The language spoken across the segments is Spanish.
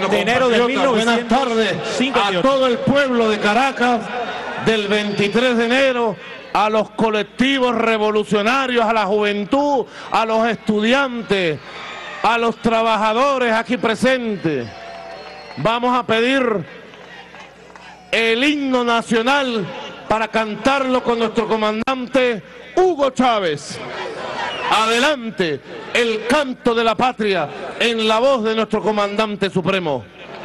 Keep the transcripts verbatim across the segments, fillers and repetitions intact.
de enero de mil novecientos buenas tardes cincuenta y ocho. a todo el pueblo de Caracas del veintitrés de enero, a los colectivos revolucionarios, a la juventud, a los estudiantes, a los trabajadores aquí presentes. Vamos a pedir el himno nacional para cantarlo con nuestro comandante Hugo Chávez. Adelante, el canto de la patria en la voz de nuestro comandante supremo.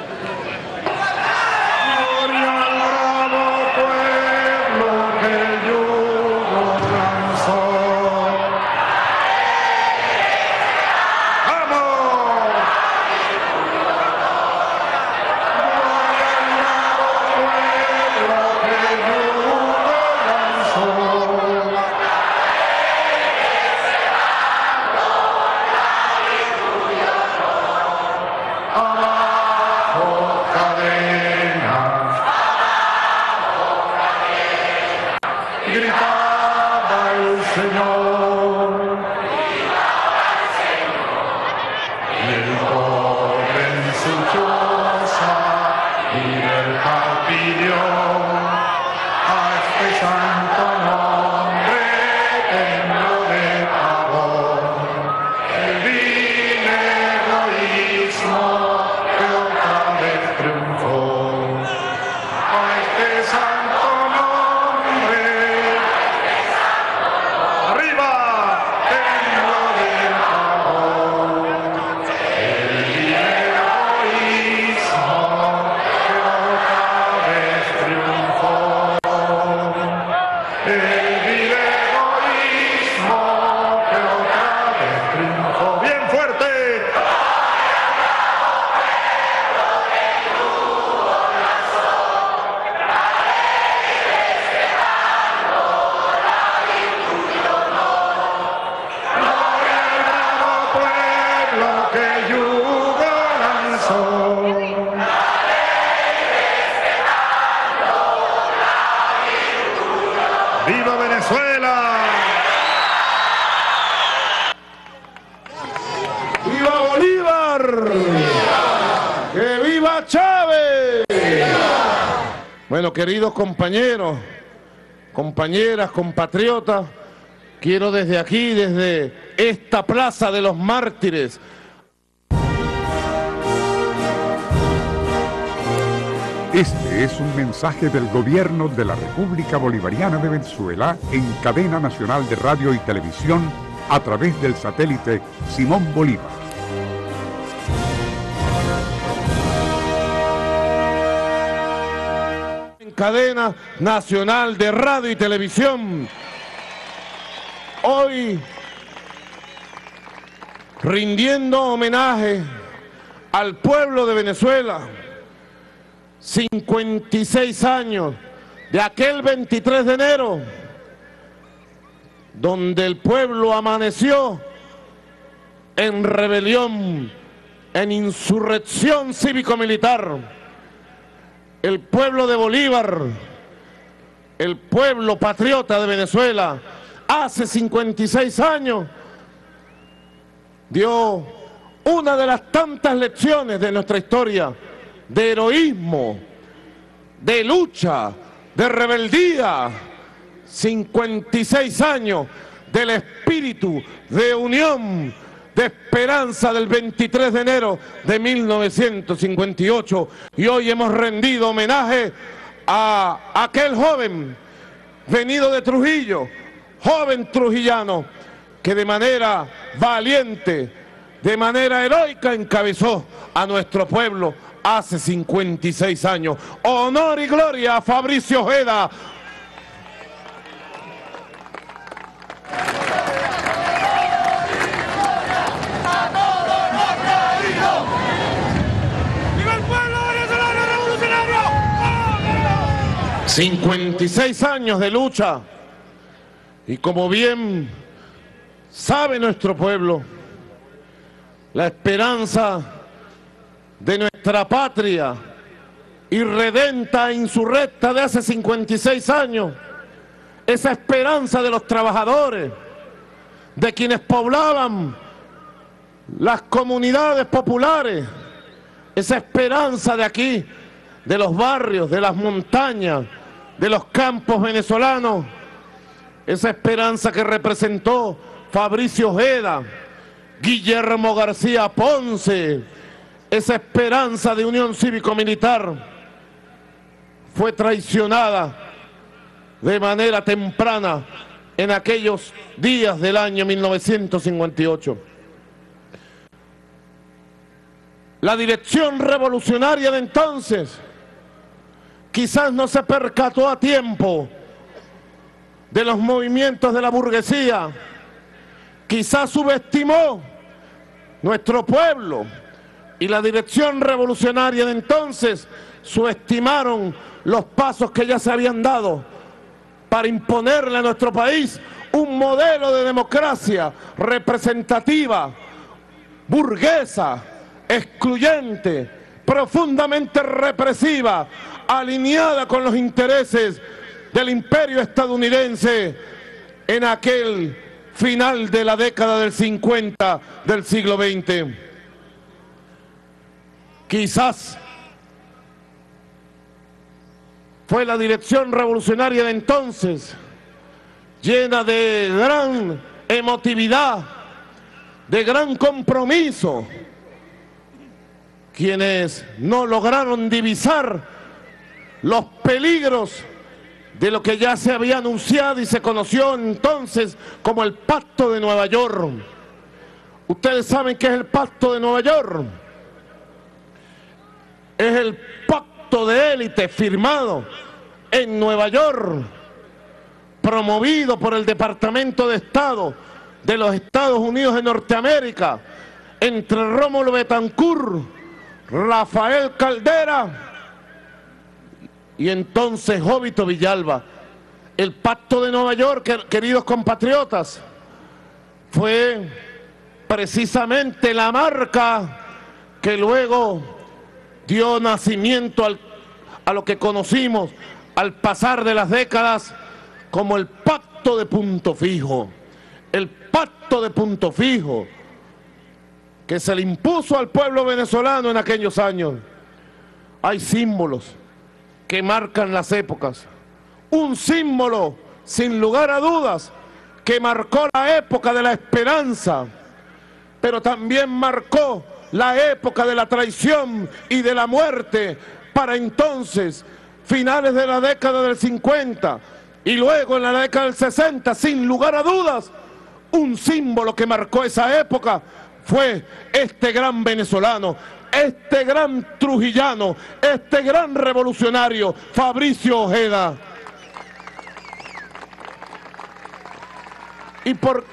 ¡Viva Venezuela! ¡Viva Bolívar! ¡Que viva Chávez! Bueno, queridos compañeros, compañeras, compatriotas, quiero desde aquí, desde esta Plaza de los Mártires, Este es un mensaje del Gobierno de la República Bolivariana de Venezuela en cadena nacional de radio y televisión a través del satélite Simón Bolívar. En cadena nacional de radio y televisión, hoy rindiendo homenaje al pueblo de Venezuela, cincuenta y seis años de aquel veintitrés de enero, donde el pueblo amaneció en rebelión, en insurrección cívico-militar. El pueblo de Bolívar, el pueblo patriota de Venezuela, hace cincuenta y seis años, dio una de las tantas lecciones de nuestra historia, de heroísmo, de lucha, de rebeldía. cincuenta y seis años del espíritu de unión, de esperanza del veintitrés de enero de mil novecientos cincuenta y ocho, y hoy hemos rendido homenaje a aquel joven venido de Trujillo, joven trujillano, que de manera valiente, de manera heroica encabezó a nuestro pueblo hace cincuenta y seis años. Honor y gloria a Fabricio Ojeda. ¡Viva el pueblo venezolano revolucionario! cincuenta y seis años de lucha. Y como bien sabe nuestro pueblo, la esperanza de nuestra patria irredenta e insurrecta de hace cincuenta y seis años, esa esperanza de los trabajadores, de quienes poblaban las comunidades populares, esa esperanza de aquí, de los barrios, de las montañas, de los campos venezolanos, esa esperanza que representó Fabricio Ojeda, Guillermo García Ponce, esa esperanza de unión cívico-militar, fue traicionada de manera temprana en aquellos días del año mil novecientos cincuenta y ocho. La dirección revolucionaria de entonces quizás no se percató a tiempo de los movimientos de la burguesía, quizás subestimó nuestro pueblo, y la dirección revolucionaria de entonces subestimaron los pasos que ya se habían dado para imponerle a nuestro país un modelo de democracia representativa, burguesa, excluyente, profundamente represiva, alineada con los intereses del imperio estadounidense en aquel final de la década del cincuenta del siglo veinte. Quizás fue la dirección revolucionaria de entonces, llena de gran emotividad, de gran compromiso, quienes no lograron divisar los peligros de lo que ya se había anunciado y se conoció entonces como el Pacto de Nueva York. Ustedes saben qué es el Pacto de Nueva York. Es el pacto de élite firmado en Nueva York, promovido por el Departamento de Estado de los Estados Unidos de Norteamérica, entre Rómulo Betancourt, Rafael Caldera y entonces Jovito Villalba. El Pacto de Nueva York, queridos compatriotas, fue precisamente la marca que luego dio nacimiento al, a lo que conocimos al pasar de las décadas como el Pacto de Punto Fijo. El Pacto de Punto Fijo que se le impuso al pueblo venezolano en aquellos años. Hay símbolos que marcan las épocas. Un símbolo, sin lugar a dudas, que marcó la época de la esperanza, pero también marcó la época de la traición y de la muerte para entonces, finales de la década del cincuenta y luego en la década del sesenta, sin lugar a dudas, un símbolo que marcó esa época fue este gran venezolano, este gran trujillano, este gran revolucionario, Fabricio Ojeda. Y por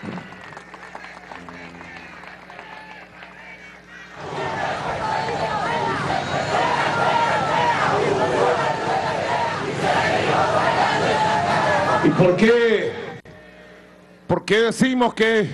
¿Y por qué? ¿Por qué decimos que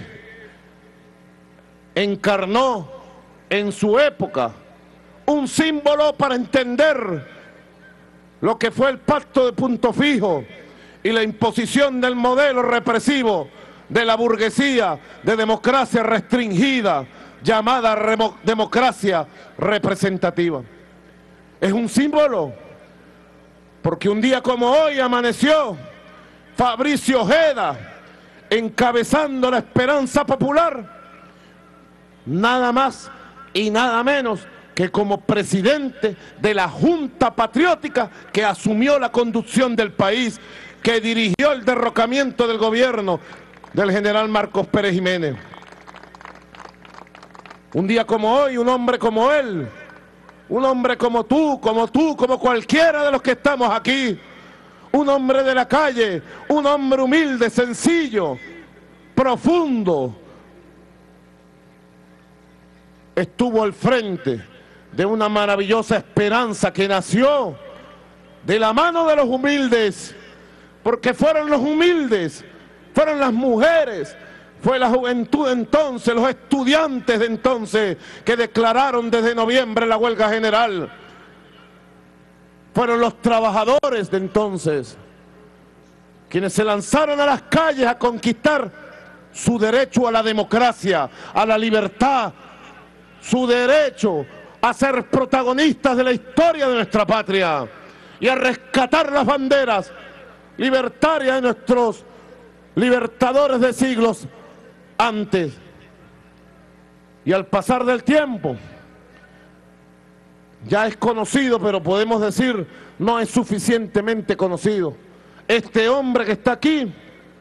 encarnó en su época un símbolo para entender lo que fue el Pacto de Punto Fijo y la imposición del modelo represivo de la burguesía de democracia restringida llamada democracia representativa? Es un símbolo porque un día como hoy amaneció Fabricio Ojeda encabezando la esperanza popular, nada más y nada menos que como presidente de la Junta Patriótica que asumió la conducción del país, que dirigió el derrocamiento del gobierno del general Marcos Pérez Jiménez. Un día como hoy, un hombre como él, un hombre como tú, como tú, como cualquiera de los que estamos aquí, un hombre de la calle, un hombre humilde, sencillo, profundo, estuvo al frente de una maravillosa esperanza que nació de la mano de los humildes, porque fueron los humildes, fueron las mujeres, fue la juventud de entonces, los estudiantes de entonces que declararon desde noviembre la huelga general. Fueron los trabajadores de entonces quienes se lanzaron a las calles a conquistar su derecho a la democracia, a la libertad, su derecho a ser protagonistas de la historia de nuestra patria y a rescatar las banderas libertarias de nuestros libertadores de siglos antes. Y al pasar del tiempo, ya es conocido, pero podemos decir no es suficientemente conocido. Este hombre que está aquí,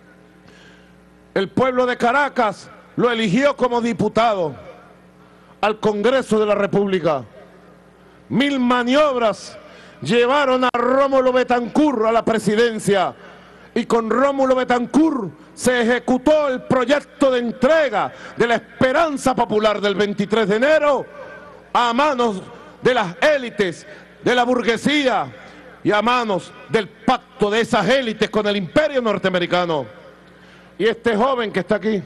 el pueblo de Caracas lo eligió como diputado al Congreso de la República. Mil maniobras llevaron a Rómulo Betancourt a la presidencia y con Rómulo Betancourt se ejecutó el proyecto de entrega de la Esperanza Popular del veintitrés de enero a manos de las élites, de la burguesía y a manos del pacto de esas élites con el imperio norteamericano. Y este joven que está aquí,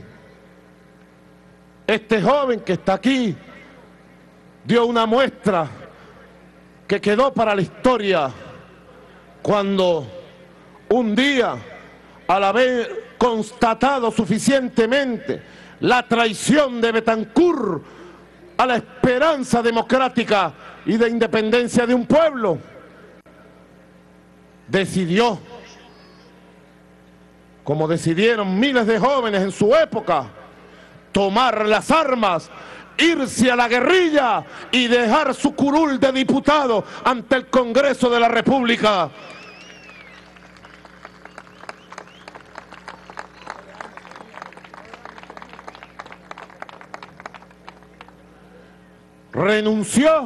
este joven que está aquí, dio una muestra que quedó para la historia cuando un día, al haber constatado suficientemente la traición de Betancourt a la esperanza democrática y de independencia de un pueblo, decidió, como decidieron miles de jóvenes en su época, tomar las armas, irse a la guerrilla y dejar su curul de diputado ante el Congreso de la República. Renunció,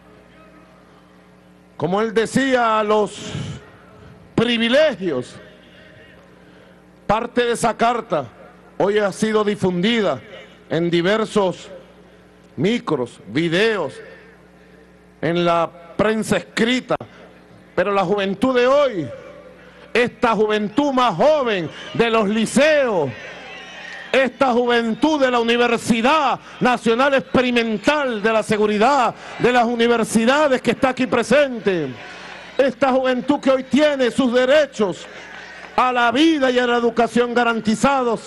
como él decía, a los privilegios. Parte de esa carta hoy ha sido difundida en diversos micros, videos, en la prensa escrita, pero la juventud de hoy, esta juventud más joven de los liceos, esta juventud de la Universidad Nacional Experimental de la Seguridad, de las universidades que está aquí presente, esta juventud que hoy tiene sus derechos a la vida y a la educación garantizados,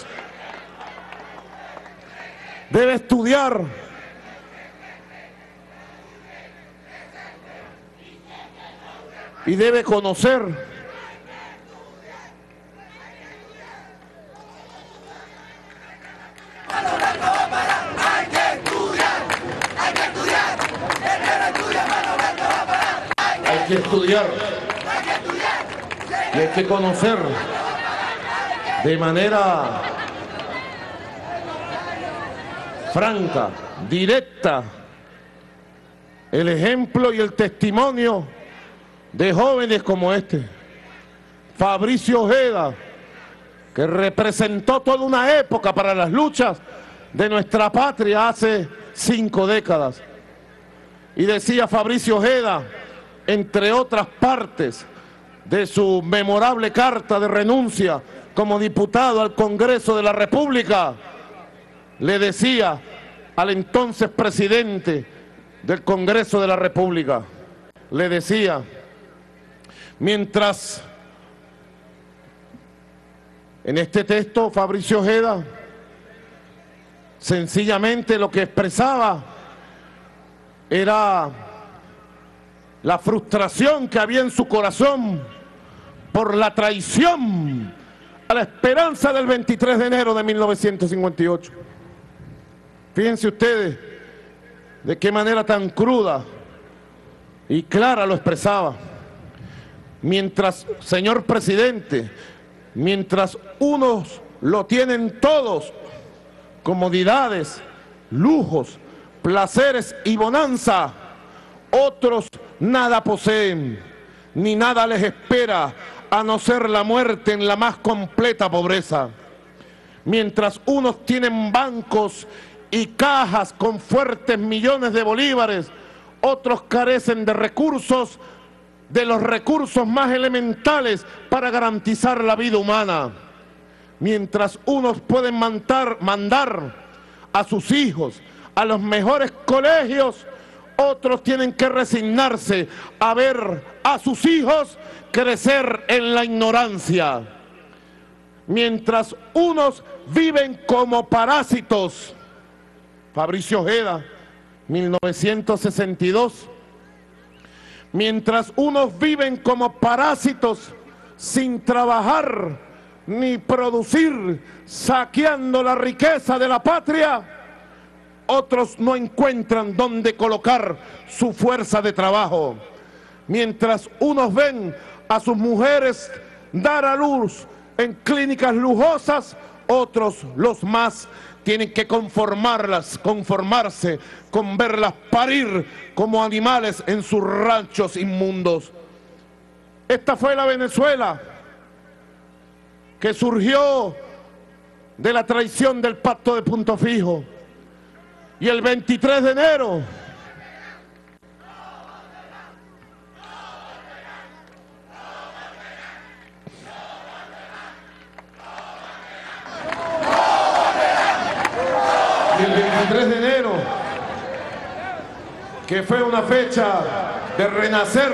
debe estudiar, y debe conocer hay que estudiar y hay que conocer de manera franca, directa, el ejemplo y el testimonio de jóvenes como este, Fabricio Ojeda, que representó toda una época para las luchas de nuestra patria hace cinco décadas. Y decía Fabricio Ojeda, entre otras partes de su memorable carta de renuncia como diputado al Congreso de la República, le decía al entonces presidente del Congreso de la República, le decía, mientras en este texto Fabricio Ojeda sencillamente lo que expresaba era la frustración que había en su corazón por la traición a la esperanza del veintitrés de enero de mil novecientos cincuenta y ocho. Fíjense ustedes de qué manera tan cruda y clara lo expresaba. Mientras, señor presidente, mientras unos lo tienen todos, comodidades, lujos, placeres y bonanza, otros nada poseen, ni nada les espera, a no ser la muerte en la más completa pobreza. Mientras unos tienen bancos y cajas con fuertes millones de bolívares, otros carecen de recursos, de los recursos más elementales para garantizar la vida humana. Mientras unos pueden mandar, mandar a sus hijos a los mejores colegios, otros tienen que resignarse a ver a sus hijos crecer en la ignorancia. Mientras unos viven como parásitos, Fabricio Ojeda mil novecientos sesenta y dos. Mientras unos viven como parásitos sin trabajar ni producir, saqueando la riqueza de la patria, otros no encuentran dónde colocar su fuerza de trabajo. Mientras unos ven a sus mujeres dar a luz en clínicas lujosas, otros, los más, tienen que conformarlas, conformarse con verlas parir como animales en sus ranchos inmundos. Esta fue la Venezuela que surgió de la traición del Pacto de Punto Fijo. Y el veintitrés de enero y el veintitrés de enero, que fue una fecha de renacer,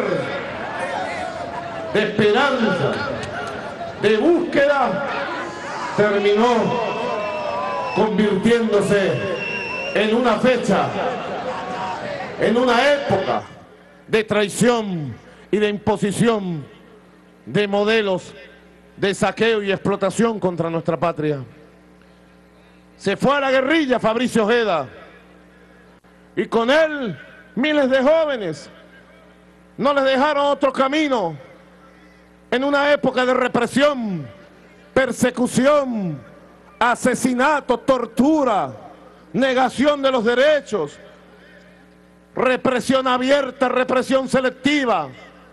de esperanza, de búsqueda, terminó convirtiéndose en una fecha, en una época de traición y de imposición de modelos de saqueo y explotación contra nuestra patria. Se fue a la guerrilla Fabricio Ojeda y con él miles de jóvenes. No les dejaron otro camino en una época de represión, persecución, asesinato, tortura, negación de los derechos, represión abierta, represión selectiva.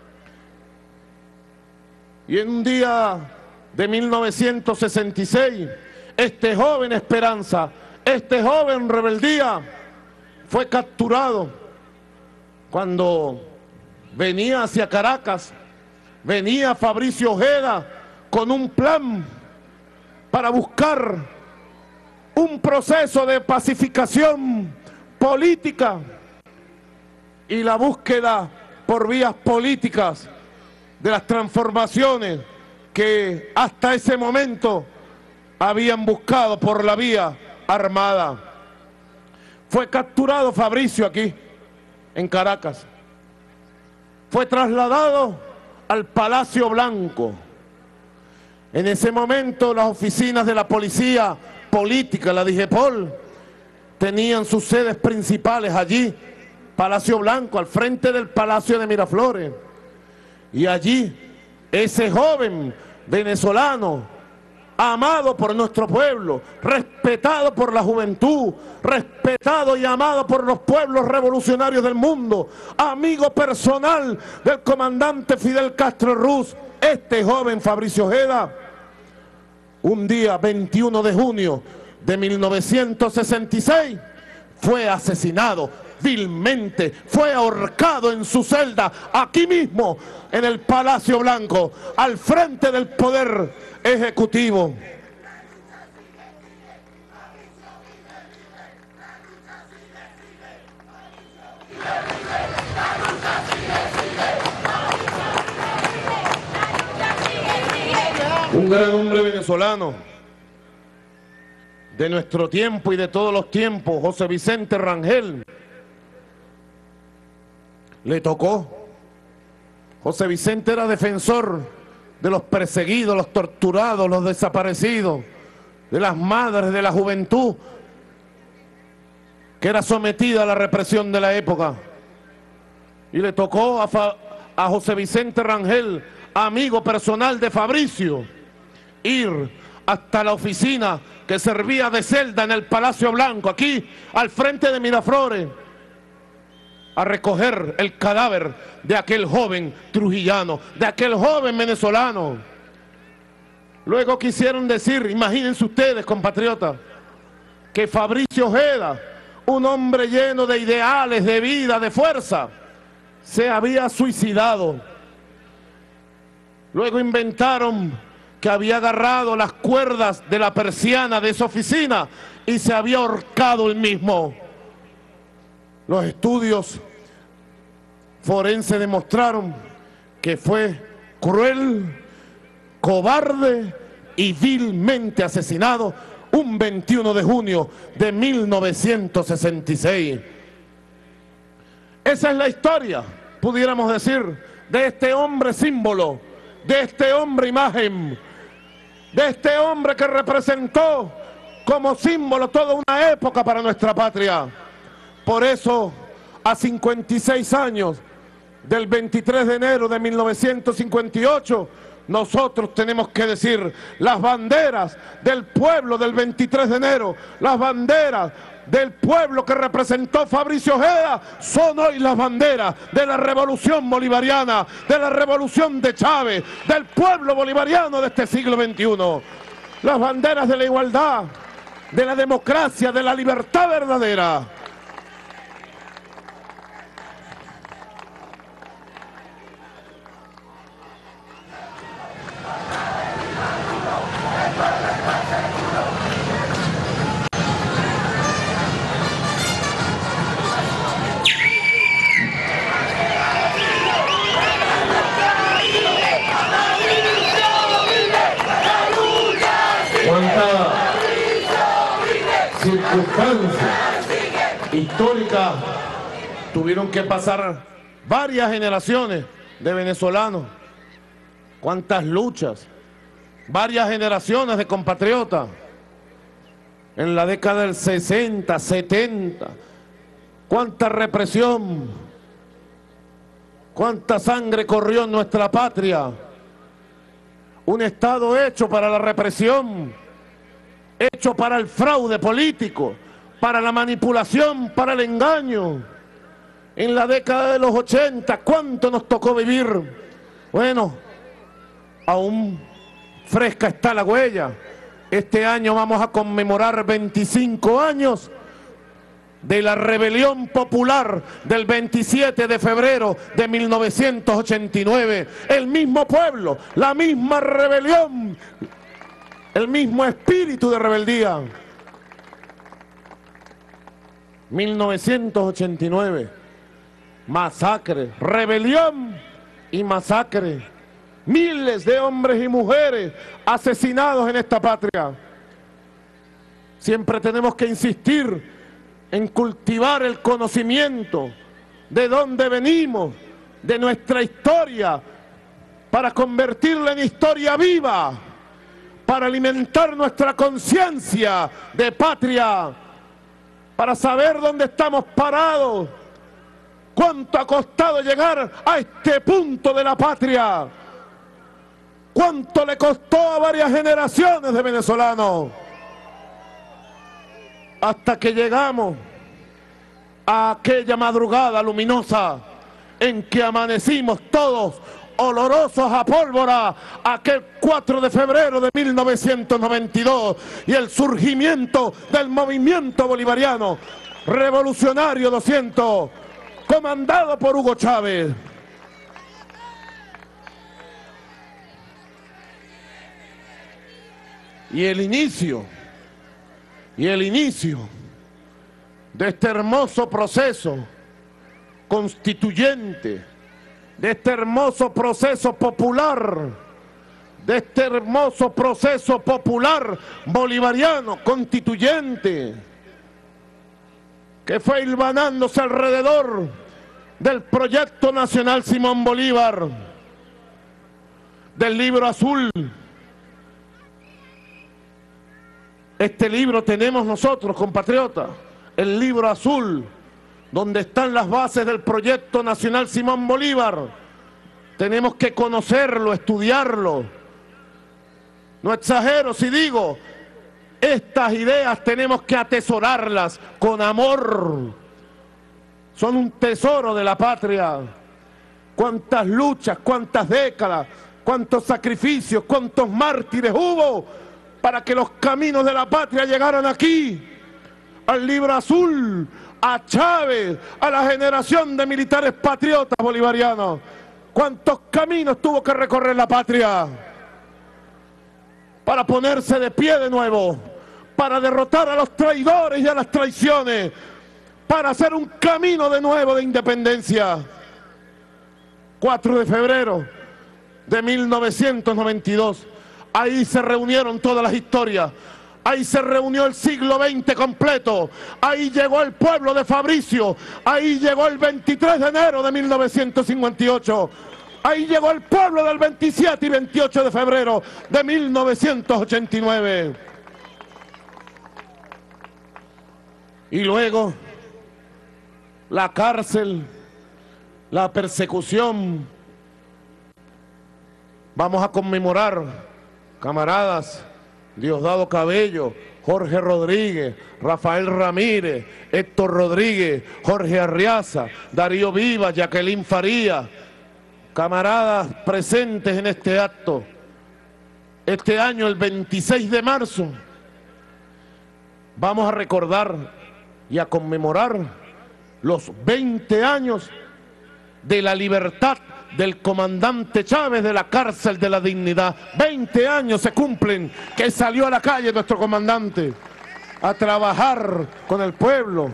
Y en un día de mil novecientos sesenta y seis, este joven Esperanza, este joven Rebeldía, fue capturado cuando venía hacia Caracas. Venía Fabricio Ojeda con un plan para buscar un proceso de pacificación política y la búsqueda por vías políticas de las transformaciones que hasta ese momento habían buscado por la vía armada. Fue capturado Fabricio aquí, en Caracas. Fue trasladado al Palacio Blanco. En ese momento las oficinas de la policía política, la DIGEPOL, tenían sus sedes principales allí, Palacio Blanco, al frente del Palacio de Miraflores. Y allí ese joven venezolano, amado por nuestro pueblo, respetado por la juventud, respetado y amado por los pueblos revolucionarios del mundo, amigo personal del comandante Fidel Castro Ruz, este joven Fabricio Ojeda, un día veintiuno de junio de mil novecientos sesenta y seis, fue asesinado vilmente, fue ahorcado en su celda, aquí mismo, en el Palacio Blanco, al frente del Poder Ejecutivo. Un gran hombre venezolano de nuestro tiempo y de todos los tiempos, José Vicente Rangel, le tocó. José Vicente era defensor de los perseguidos, los torturados, los desaparecidos, de las madres, de la juventud que era sometida a la represión de la época. Y le tocó a, Fa a José Vicente Rangel, amigo personal de Fabricio, ir hasta la oficina que servía de celda en el Palacio Blanco, aquí al frente de Miraflores, a recoger el cadáver de aquel joven trujillano, de aquel joven venezolano. Luego quisieron decir, imagínense ustedes, compatriotas, que Fabricio Ojeda, un hombre lleno de ideales, de vida, de fuerza, se había suicidado. Luego inventaron que había agarrado las cuerdas de la persiana de esa oficina y se había ahorcado él mismo. Los estudios forenses demostraron que fue cruel, cobarde y vilmente asesinado un veintiuno de junio de mil novecientos sesenta y seis. Esa es la historia, pudiéramos decir, de este hombre símbolo, de este hombre imagen, de este hombre que representó como símbolo toda una época para nuestra patria. Por eso, a cincuenta y seis años del veintitrés de enero de mil novecientos cincuenta y ocho, nosotros tenemos que decir, las banderas del pueblo del veintitrés de enero, las banderas del pueblo que representó Fabricio Ojeda, son hoy las banderas de la revolución bolivariana, de la revolución de Chávez, del pueblo bolivariano de este siglo veintiuno. Las banderas de la igualdad, de la democracia, de la libertad verdadera. Circunstancias históricas tuvieron que pasar varias generaciones de venezolanos, cuántas luchas, varias generaciones de compatriotas en la década del sesenta, setenta, cuánta represión, cuánta sangre corrió en nuestra patria, un Estado hecho para la represión, hecho para el fraude político, para la manipulación, para el engaño. En la década de los ochenta, ¿cuánto nos tocó vivir? Bueno, aún fresca está la huella. Este año vamos a conmemorar veinticinco años de la rebelión popular del veintisiete de febrero de mil novecientos ochenta y nueve. El mismo pueblo, la misma rebelión, el mismo espíritu de rebeldía. mil novecientos ochenta y nueve, masacre, rebelión y masacre. Miles de hombres y mujeres asesinados en esta patria. Siempre tenemos que insistir en cultivar el conocimiento de dónde venimos, de nuestra historia, para convertirla en historia viva, para alimentar nuestra conciencia de patria, para saber dónde estamos parados, cuánto ha costado llegar a este punto de la patria, cuánto le costó a varias generaciones de venezolanos, hasta que llegamos a aquella madrugada luminosa en que amanecimos todos olorosos a pólvora, aquel cuatro de febrero de mil novecientos noventa y dos, y el surgimiento del movimiento bolivariano revolucionario doscientos, comandado por Hugo Chávez. Y el inicio, y el inicio de este hermoso proceso constituyente, de este hermoso proceso popular, de este hermoso proceso popular bolivariano, constituyente, que fue hilvanándose alrededor del proyecto nacional Simón Bolívar, del libro azul. Este libro tenemos nosotros, compatriotas, el libro azul, donde están las bases del proyecto nacional Simón Bolívar. Tenemos que conocerlo, estudiarlo. No exagero si digo, estas ideas tenemos que atesorarlas con amor. Son un tesoro de la patria. Cuántas luchas, cuántas décadas, cuántos sacrificios, cuántos mártires hubo para que los caminos de la patria llegaran aquí, al libro azul, a Chávez, a la generación de militares patriotas bolivarianos. ¿Cuántos caminos tuvo que recorrer la patria para ponerse de pie de nuevo, para derrotar a los traidores y a las traiciones, para hacer un camino de nuevo de independencia? cuatro de febrero de mil novecientos noventa y dos, ahí se reunieron todas las historias, Ahí se reunió el siglo veinte completo. Ahí llegó el pueblo de Fabricio. Ahí llegó el veintitrés de enero de mil novecientos cincuenta y ocho. Ahí llegó el pueblo del veintisiete y veintiocho de febrero de mil novecientos ochenta y nueve. Y luego la cárcel, la persecución. Vamos a conmemorar, camaradas, Diosdado Cabello, Jorge Rodríguez, Rafael Ramírez, Héctor Rodríguez, Jorge Arriaza, Darío Vivas, Jacqueline Faría, camaradas presentes en este acto. Este año, el veintiséis de marzo, vamos a recordar y a conmemorar los veinte años de la libertad del comandante Chávez de la cárcel de la dignidad. veinte años se cumplen que salió a la calle nuestro comandante a trabajar con el pueblo.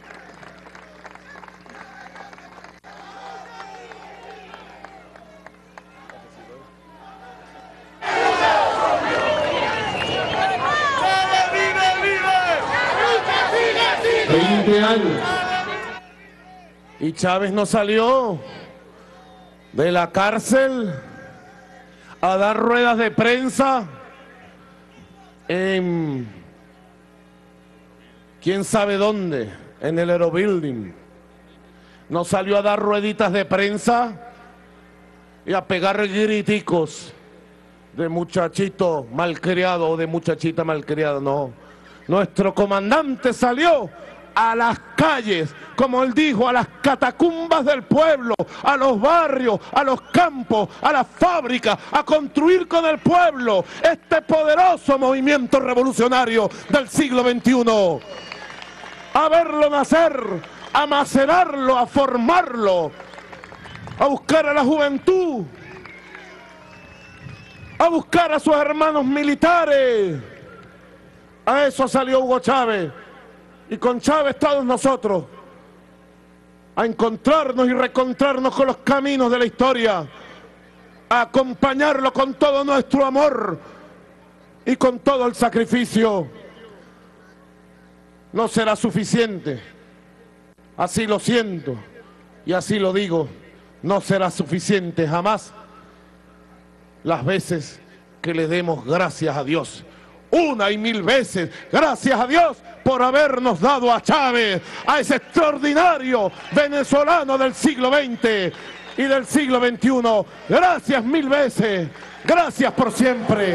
veinte años. Y Chávez no salió de la cárcel a dar ruedas de prensa en quién sabe dónde, en el Aerobuilding. No salió a dar rueditas de prensa y a pegar griticos de muchachito malcriado o de muchachita malcriada, no. Nuestro comandante salió a las calles, como él dijo, a las catacumbas del pueblo, a los barrios, a los campos, a las fábricas, a construir con el pueblo este poderoso movimiento revolucionario del siglo veintiuno. A verlo nacer, a macerarlo, a formarlo, a buscar a la juventud, a buscar a sus hermanos militares. A eso salió Hugo Chávez. Y con Chávez todos nosotros, a encontrarnos y reencontrarnos con los caminos de la historia, a acompañarlo con todo nuestro amor y con todo el sacrificio. No será suficiente, así lo siento y así lo digo, no será suficiente jamás las veces que le demos gracias a Dios. Una y mil veces, gracias a Dios por habernos dado a Chávez, a ese extraordinario venezolano del siglo veinte y del siglo veintiuno. Gracias mil veces, gracias por siempre.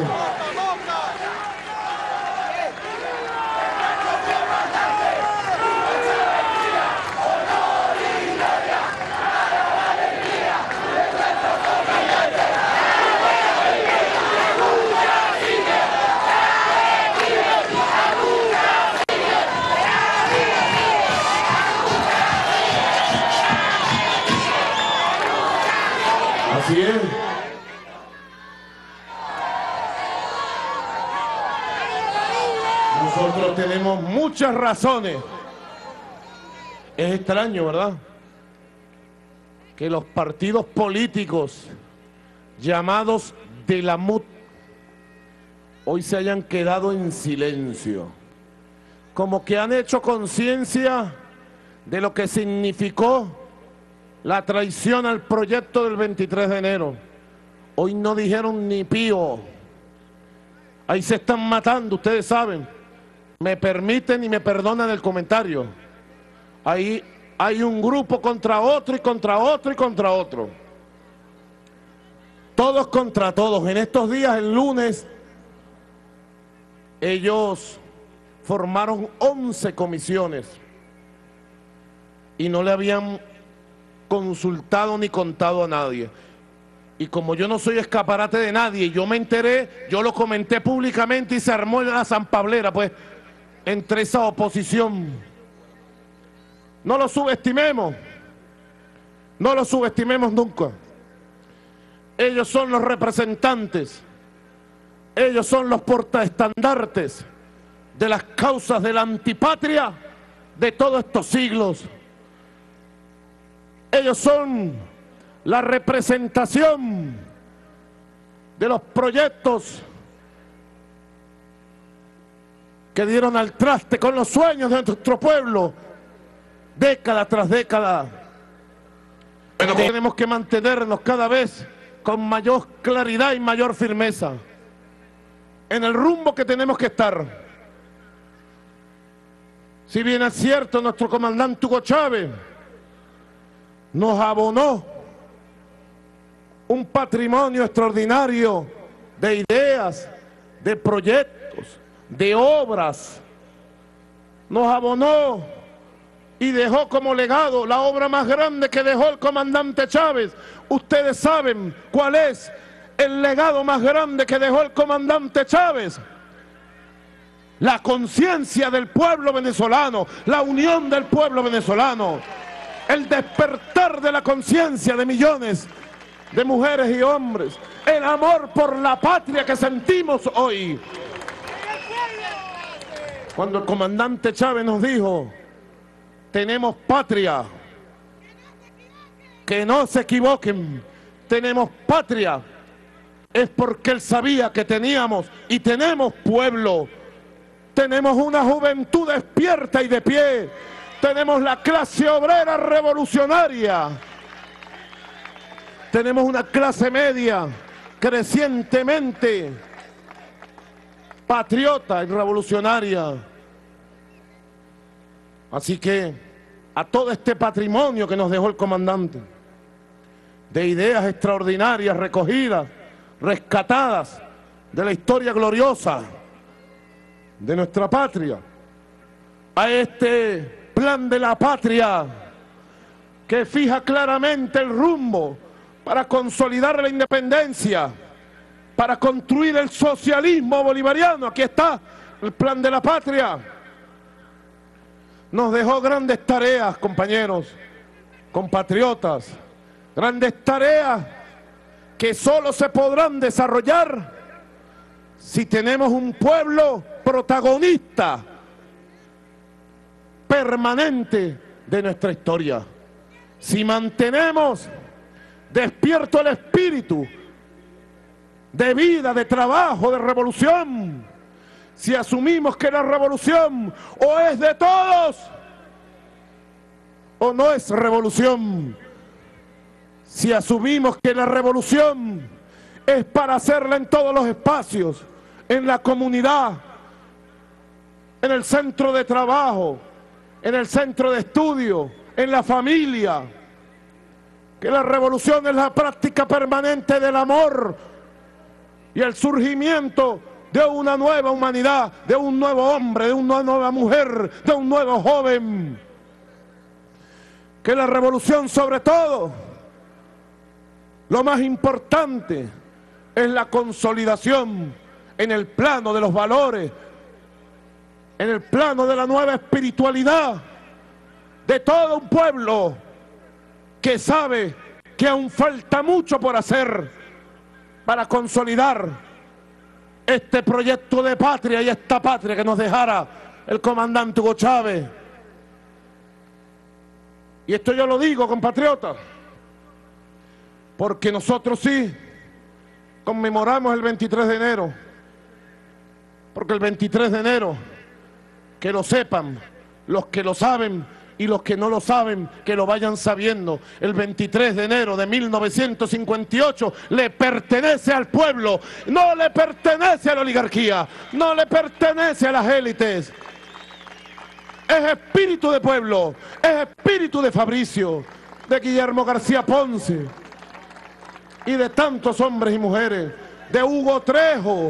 Así es. Nosotros tenemos muchas razones. Es extraño, ¿verdad?, que los partidos políticos llamados de la M U T hoy se hayan quedado en silencio. Como que han hecho conciencia de lo que significó la traición al proyecto del veintitrés de enero. Hoy no dijeron ni pío. Ahí se están matando, ustedes saben. Me permiten y me perdonan el comentario. Ahí hay un grupo contra otro y contra otro y contra otro. Todos contra todos. En estos días, el lunes, ellos formaron once comisiones y no le habían consultado ni contado a nadie. Y como yo no soy escaparate de nadie, yo me enteré, yo lo comenté públicamente y se armó la sanpablera, pues, entre esa oposición. No lo subestimemos, no lo subestimemos nunca. Ellos son los representantes, ellos son los portaestandartes de las causas de la antipatria de todos estos siglos. Ellos son la representación de los proyectos que dieron al traste con los sueños de nuestro pueblo, década tras década. Bueno, tenemos que mantenernos cada vez con mayor claridad y mayor firmeza en el rumbo que tenemos que estar. Si bien es cierto, nuestro comandante Hugo Chávez nos abonó un patrimonio extraordinario de ideas, de proyectos, de obras. Nos abonó y dejó como legado la obra más grande que dejó el comandante Chávez. Ustedes saben cuál es el legado más grande que dejó el comandante Chávez. La conciencia del pueblo venezolano, la unión del pueblo venezolano, el despertar de la conciencia de millones de mujeres y hombres, el amor por la patria que sentimos hoy. Cuando el comandante Chávez nos dijo, tenemos patria, que no se equivoquen, tenemos patria, es porque él sabía que teníamos y tenemos pueblo. Tenemos una juventud despierta y de pie. Tenemos la clase obrera revolucionaria. Tenemos una clase media crecientemente patriota y revolucionaria. Así que a todo este patrimonio que nos dejó el comandante, de ideas extraordinarias recogidas, rescatadas de la historia gloriosa de nuestra patria, a este plan de la patria que fija claramente el rumbo para consolidar la independencia, para construir el socialismo bolivariano. Aquí está el plan de la patria. Nos dejó grandes tareas, compañeros, compatriotas, grandes tareas que solo se podrán desarrollar si tenemos un pueblo protagonista permanente de nuestra historia. Si mantenemos despierto el espíritu de vida, de trabajo, de revolución, si asumimos que la revolución o es de todos o no es revolución, si asumimos que la revolución es para hacerla en todos los espacios, en la comunidad, en el centro de trabajo, en el centro de estudio, en la familia, que la revolución es la práctica permanente del amor y el surgimiento de una nueva humanidad, de un nuevo hombre, de una nueva mujer, de un nuevo joven. Que la revolución, sobre todo, lo más importante es la consolidación en el plano de los valores, en el plano de la nueva espiritualidad de todo un pueblo que sabe que aún falta mucho por hacer para consolidar este proyecto de patria y esta patria que nos dejara el comandante Hugo Chávez. Y esto yo lo digo, compatriotas, porque nosotros sí conmemoramos el veintitrés de enero, porque el veintitrés de enero, que lo sepan los que lo saben y los que no lo saben, que lo vayan sabiendo, el veintitrés de enero de mil novecientos cincuenta y ocho le pertenece al pueblo, no le pertenece a la oligarquía, no le pertenece a las élites. Es espíritu de pueblo, es espíritu de Fabricio, de Guillermo García Ponce y de tantos hombres y mujeres, de Hugo Trejo.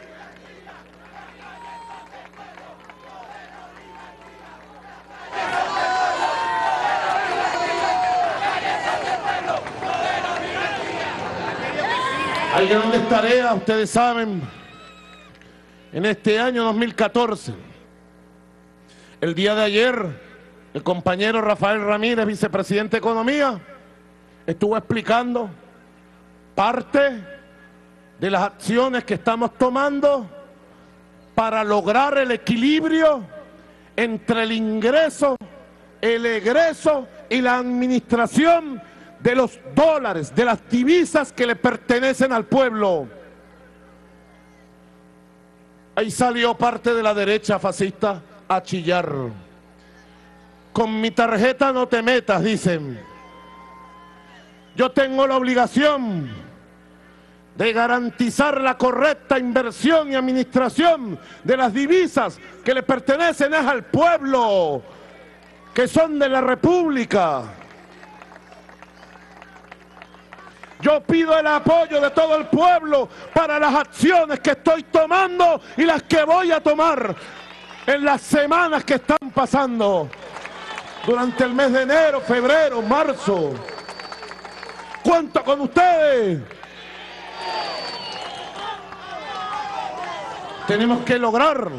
Hay grandes tareas, ustedes saben, en este año dos mil catorce. El día de ayer, el compañero Rafael Ramírez, vicepresidente de Economía, estuvo explicando parte de las acciones que estamos tomando para lograr el equilibrio entre el ingreso, el egreso y la administración de los dólares, de las divisas que le pertenecen al pueblo. Ahí salió parte de la derecha fascista a chillar. Con mi tarjeta no te metas, dicen. Yo tengo la obligación de garantizar la correcta inversión y administración de las divisas que le pertenecen es al pueblo, que son de la República. Yo pido el apoyo de todo el pueblo para las acciones que estoy tomando y las que voy a tomar en las semanas que están pasando durante el mes de enero, febrero, marzo. Cuento con ustedes. Tenemos que lograr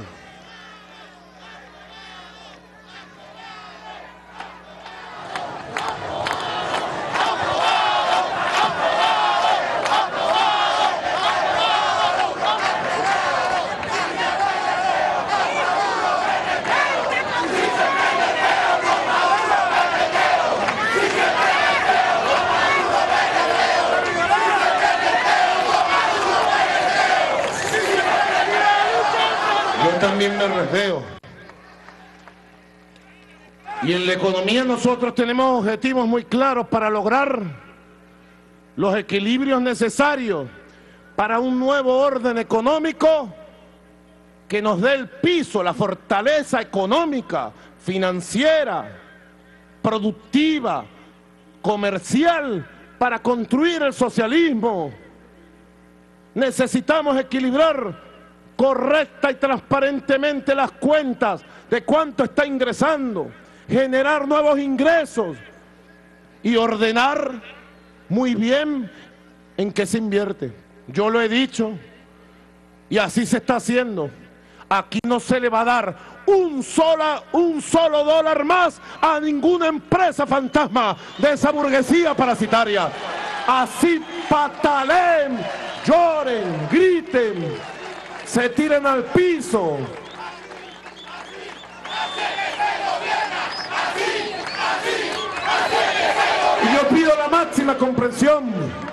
también me resveo. Y en la economía nosotros tenemos objetivos muy claros para lograr los equilibrios necesarios para un nuevo orden económico que nos dé el piso, la fortaleza económica, financiera, productiva, comercial, para construir el socialismo. Necesitamos equilibrar correcta y transparentemente las cuentas de cuánto está ingresando, generar nuevos ingresos y ordenar muy bien en qué se invierte. Yo lo he dicho y así se está haciendo. Aquí no se le va a dar un, sola, un solo dólar más a ninguna empresa fantasma de esa burguesía parasitaria. Así pataleen, lloren, griten, se tiren al piso. Y yo pido la máxima comprensión.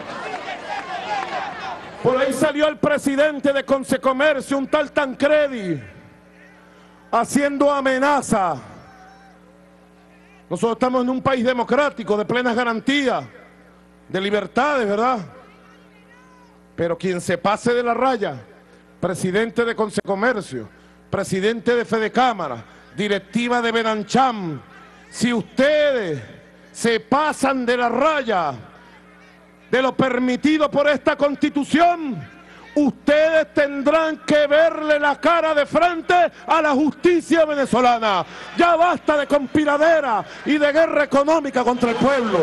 Por ahí salió el presidente de Consecomercio, un tal Tancredi, haciendo amenaza. Nosotros estamos en un país democrático, de plenas garantías, de libertades, ¿verdad? Pero quien se pase de la raya, presidente de Consecomercio, presidente de Fedecámara, directiva de Benancham, si ustedes se pasan de la raya de lo permitido por esta Constitución, ustedes tendrán que verle la cara de frente a la justicia venezolana. Ya basta de conspiradera y de guerra económica contra el pueblo.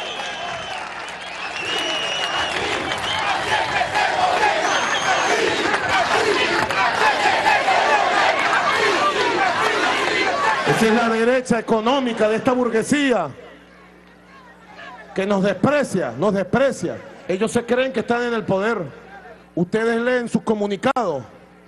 Esa es la derecha económica de esta burguesía que nos desprecia, nos desprecia. Ellos se creen que están en el poder. Ustedes leen sus comunicados,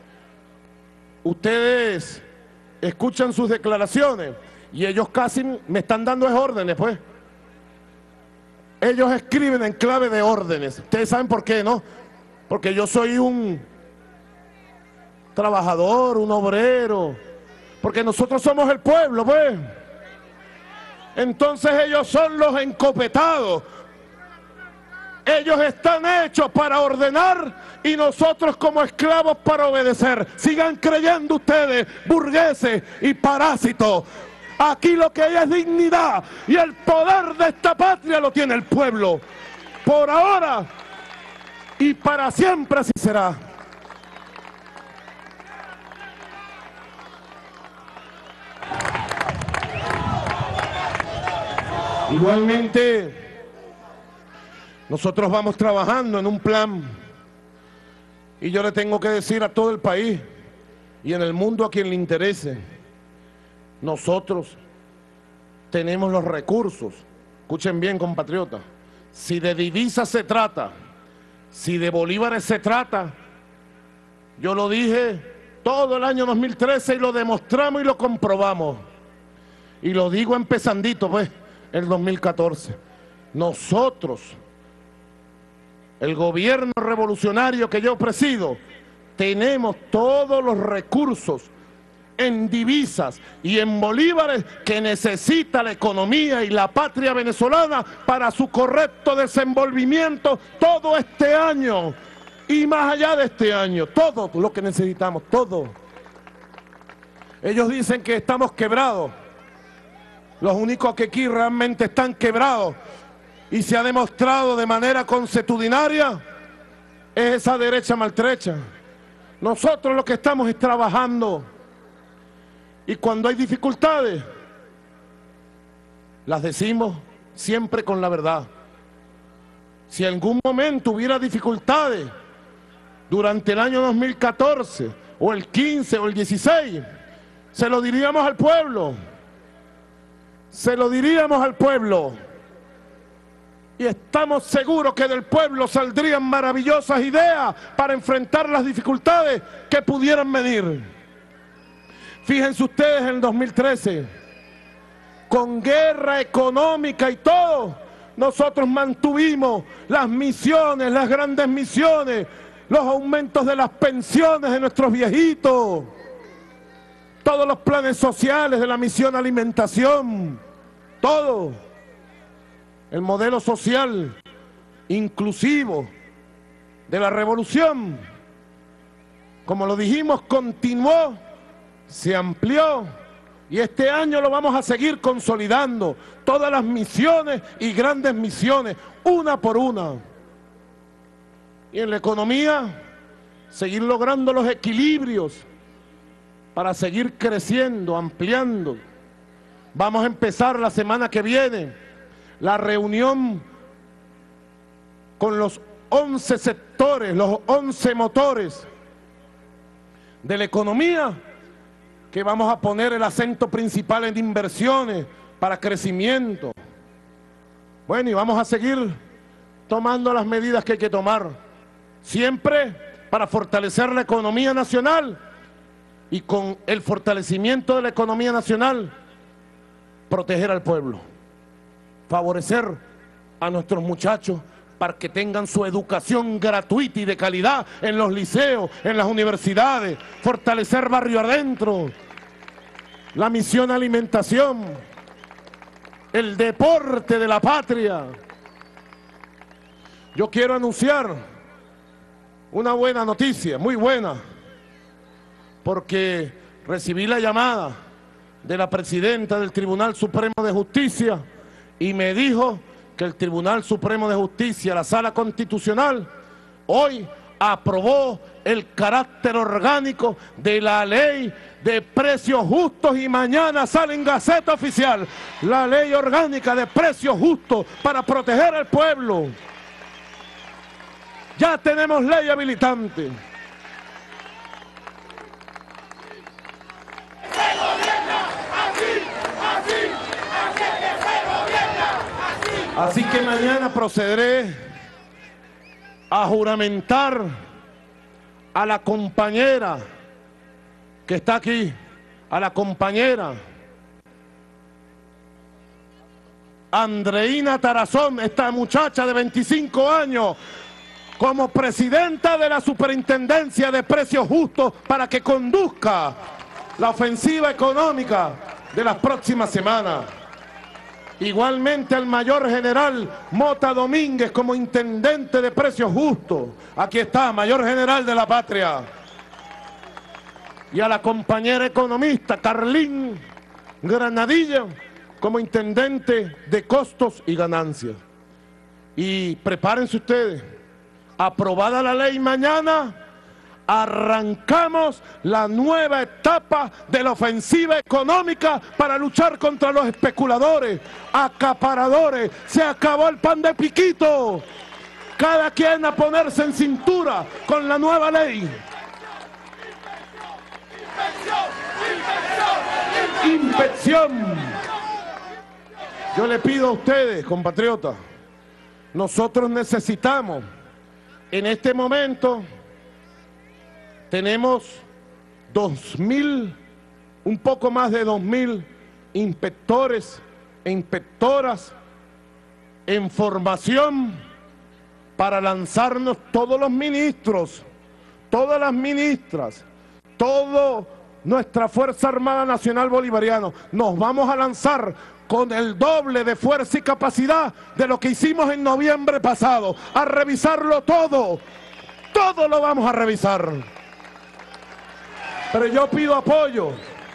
ustedes escuchan sus declaraciones y ellos casi me están dando órdenes, pues. Ellos escriben en clave de órdenes. Ustedes saben por qué, ¿no? Porque yo soy un trabajador, un obrero, porque nosotros somos el pueblo, pues. Entonces ellos son los encopetados. Ellos están hechos para ordenar y nosotros como esclavos para obedecer. Sigan creyendo ustedes, burgueses y parásitos. Aquí lo que hay es dignidad y el poder de esta patria lo tiene el pueblo. Por ahora y para siempre así será. Igualmente, nosotros vamos trabajando en un plan y yo le tengo que decir a todo el país y en el mundo a quien le interese, nosotros tenemos los recursos. Escuchen bien, compatriotas, si de divisas se trata, si de bolívares se trata, yo lo dije todo el año dos mil trece y lo demostramos y lo comprobamos. Y lo digo empezandito, pues, el dos mil catorce. Nosotros, el gobierno revolucionario que yo presido, tenemos todos los recursos en divisas y en bolívares que necesita la economía y la patria venezolana para su correcto desenvolvimiento todo este año y más allá de este año, todo lo que necesitamos, todo. Ellos dicen que estamos quebrados, los únicos que aquí realmente están quebrados y se ha demostrado de manera consuetudinaria es esa derecha maltrecha. Nosotros lo que estamos es trabajando. Y cuando hay dificultades, las decimos siempre con la verdad. Si en algún momento hubiera dificultades durante el año dos mil catorce, o el quince, o el dieciséis, se lo diríamos al pueblo. Se lo diríamos al pueblo. Y estamos seguros que del pueblo saldrían maravillosas ideas para enfrentar las dificultades que pudieran venir. Fíjense ustedes en el dos mil trece, con guerra económica y todo, nosotros mantuvimos las misiones, las grandes misiones, los aumentos de las pensiones de nuestros viejitos, todos los planes sociales de la misión alimentación, todo. El modelo social inclusivo de la revolución, como lo dijimos, continuó, se amplió y este año lo vamos a seguir consolidando, todas las misiones y grandes misiones, una por una. Y en la economía, seguir logrando los equilibrios para seguir creciendo, ampliando. Vamos a empezar la semana que viene la reunión con los once sectores, los once motores de la economía, que vamos a poner el acento principal en inversiones para crecimiento. Bueno, y vamos a seguir tomando las medidas que hay que tomar, siempre para fortalecer la economía nacional y con el fortalecimiento de la economía nacional, proteger al pueblo, favorecer a nuestros muchachos para que tengan su educación gratuita y de calidad en los liceos, en las universidades, fortalecer barrio adentro, la misión alimentación, el deporte de la patria. Yo quiero anunciar una buena noticia, muy buena, porque recibí la llamada de la presidenta del Tribunal Supremo de Justicia y me dijo que el Tribunal Supremo de Justicia, la Sala Constitucional, hoy aprobó el carácter orgánico de la ley de precios justos y mañana sale en Gaceta Oficial la ley orgánica de precios justos para proteger al pueblo. Ya tenemos ley habilitante. Así que mañana procederé a juramentar a la compañera que está aquí, a la compañera Andreina Tarazón, esta muchacha de veinticinco años, como presidenta de la Superintendencia de Precios Justos para que conduzca la ofensiva económica de las próximas semanas. Igualmente al mayor general Mota Domínguez como intendente de Precios Justos. Aquí está, mayor general de la patria. Y a la compañera economista Carlín Granadilla como intendente de Costos y Ganancias. Y prepárense ustedes, aprobada la ley mañana, arrancamos la nueva etapa de la ofensiva económica para luchar contra los especuladores, acaparadores. Se acabó el pan de piquito. Cada quien a ponerse en cintura con la nueva ley. Inspección. Yo le pido a ustedes, compatriotas, nosotros necesitamos, en este momento, tenemos dos mil, un poco más de dos mil inspectores e inspectoras en formación para lanzarnos todos los ministros, todas las ministras, toda nuestra Fuerza Armada Nacional Bolivariana, nos vamos a lanzar con el doble de fuerza y capacidad de lo que hicimos en noviembre pasado, a revisarlo todo, todo lo vamos a revisar. Pero yo pido apoyo,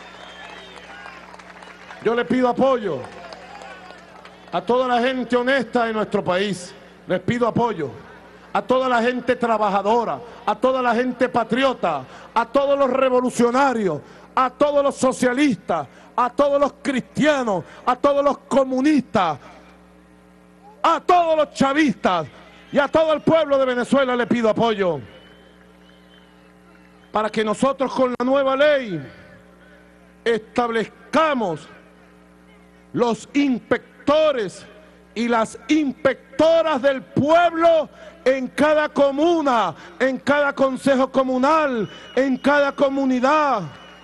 yo le pido apoyo a toda la gente honesta de nuestro país, les pido apoyo a toda la gente trabajadora, a toda la gente patriota, a todos los revolucionarios, a todos los socialistas, a todos los cristianos, a todos los comunistas, a todos los chavistas y a todo el pueblo de Venezuela le pido apoyo para que nosotros con la nueva ley establezcamos los inspectores y las inspectoras del pueblo en cada comuna, en cada consejo comunal, en cada comunidad.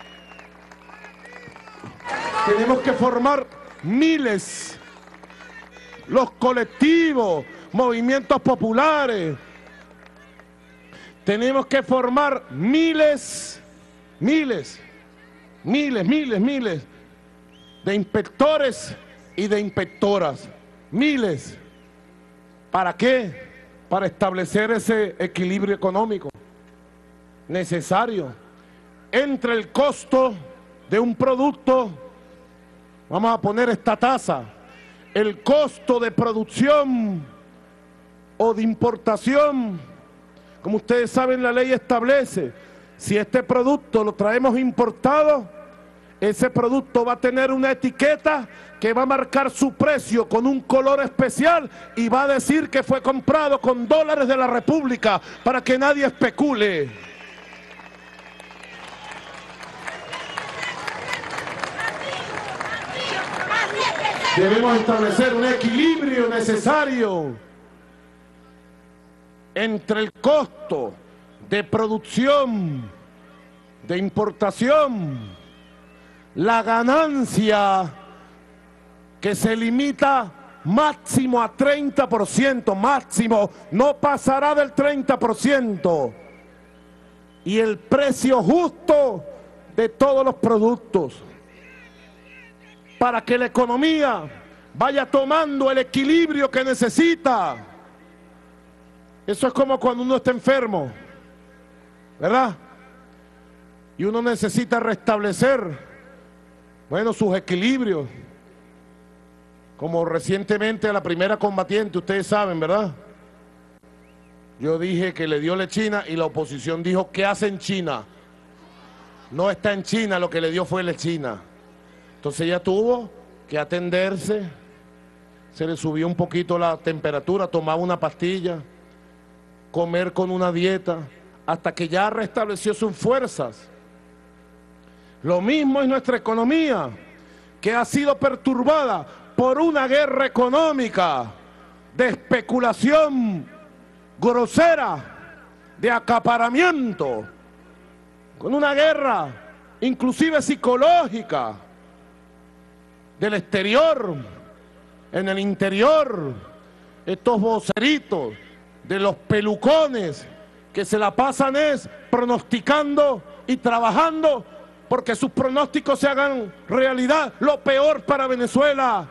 Tenemos que formar miles, los colectivos, movimientos populares. Tenemos que formar miles, miles, miles, miles, miles de inspectores y de inspectoras. Miles. ¿Para qué? Para establecer ese equilibrio económico necesario entre el costo de un producto, vamos a poner esta tasa, el costo de producción o de importación. Como ustedes saben, la ley establece, si este producto lo traemos importado, ese producto va a tener una etiqueta que va a marcar su precio con un color especial y va a decir que fue comprado con dólares de la República para que nadie especule. Debemos establecer un equilibrio necesario entre el costo de producción, de importación, la ganancia que se limita máximo a treinta por ciento, máximo, no pasará del treinta por ciento, y el precio justo de todos los productos, para que la economía vaya tomando el equilibrio que necesita. Eso es como cuando uno está enfermo, ¿verdad? Y uno necesita restablecer, bueno, sus equilibrios. Como recientemente a la primera combatiente, ustedes saben, ¿verdad? Yo dije que le dio lechina y la oposición dijo, ¿qué hace en China? No está en China, lo que le dio fue lechina. Entonces ella tuvo que atenderse, se le subió un poquito la temperatura, tomaba una pastilla, comer con una dieta, hasta que ya restableció sus fuerzas. Lo mismo es nuestra economía, que ha sido perturbada por una guerra económica de especulación grosera, de acaparamiento, con una guerra inclusive psicológica, del exterior, en el interior, estos voceritos de los pelucones que se la pasan es pronosticando y trabajando porque sus pronósticos se hagan realidad. Lo peor para Venezuela,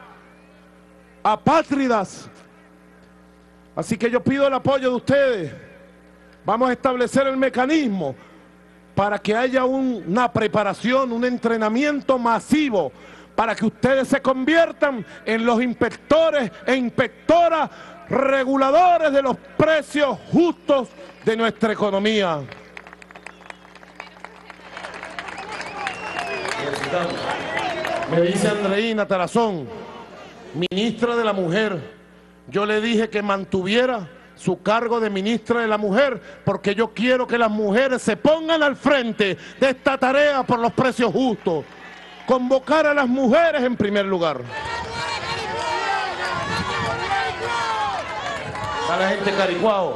apátridas. Así que yo pido el apoyo de ustedes. Vamos a establecer el mecanismo para que haya un, una preparación, un entrenamiento masivo, para que ustedes se conviertan en los inspectores e inspectoras reguladores de los precios justos de nuestra economía. Me dice Andreina Tarazón, ministra de la Mujer, yo le dije que mantuviera su cargo de ministra de la Mujer, porque yo quiero que las mujeres se pongan al frente de esta tarea por los precios justos. Convocar a las mujeres en primer lugar. A la gente caricuao.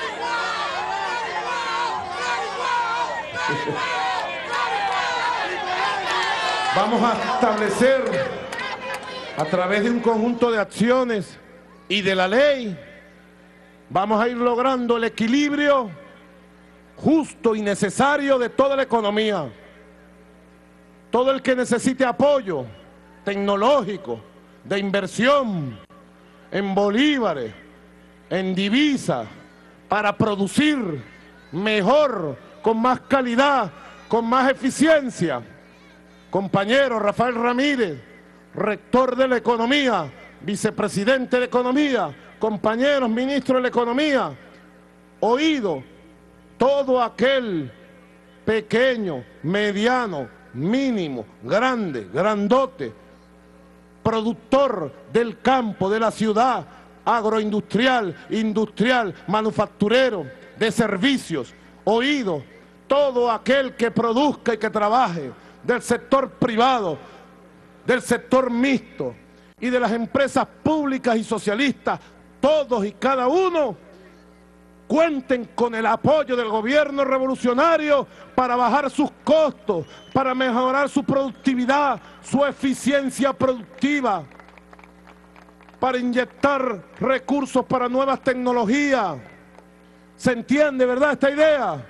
Vamos a establecer a través de un conjunto de acciones y de la ley, vamos a ir logrando el equilibrio justo y necesario de toda la economía. Todo el que necesite apoyo tecnológico, de inversión, en bolívares, en divisas, para producir mejor, con más calidad, con más eficiencia. Compañero Rafael Ramírez, rector de la Economía, vicepresidente de Economía, compañeros ministros de la Economía, oído todo aquel pequeño, mediano, mínimo, grande, grandote, productor del campo, de la ciudad, agroindustrial, industrial, manufacturero, de servicios, oído todo aquel que produzca y que trabaje, del sector privado, del sector mixto y de las empresas públicas y socialistas, todos y cada uno cuenten con el apoyo del gobierno revolucionario para bajar sus costos, para mejorar su productividad, su eficiencia productiva, para inyectar recursos para nuevas tecnologías. ¿Se entiende, verdad, esta idea?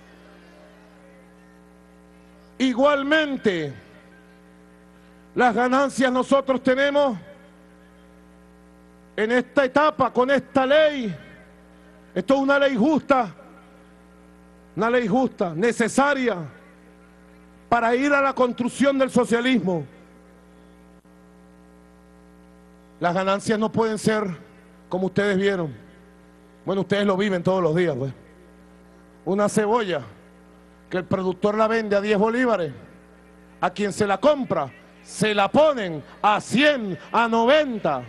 Igualmente, las ganancias nosotros tenemos en esta etapa, con esta ley. Esto es una ley justa, una ley justa, necesaria para ir a la construcción del socialismo. Las ganancias no pueden ser como ustedes vieron. Bueno, ustedes lo viven todos los días, pues. Una cebolla que el productor la vende a diez bolívares, a quien se la compra se la ponen a cien, a noventa.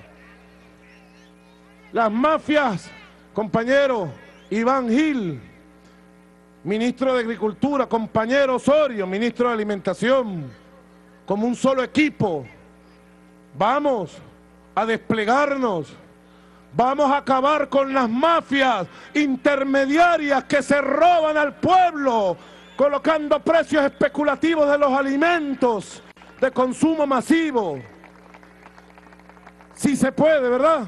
Las mafias, compañero Iván Gil, ministro de Agricultura, compañero Osorio, ministro de Alimentación, como un solo equipo, vamos a desplegarnos, vamos a acabar con las mafias intermediarias que se roban al pueblo, colocando precios especulativos de los alimentos de consumo masivo. Sí se puede, ¿verdad?